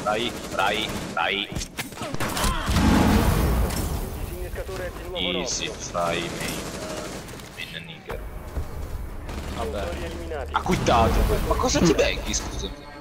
Dai. Disinnescatore di nuovo Easy, Rosso. fai main nigger. Vabbè. Eliminati. Ha quittato. Ma cosa ti becchi, scusami?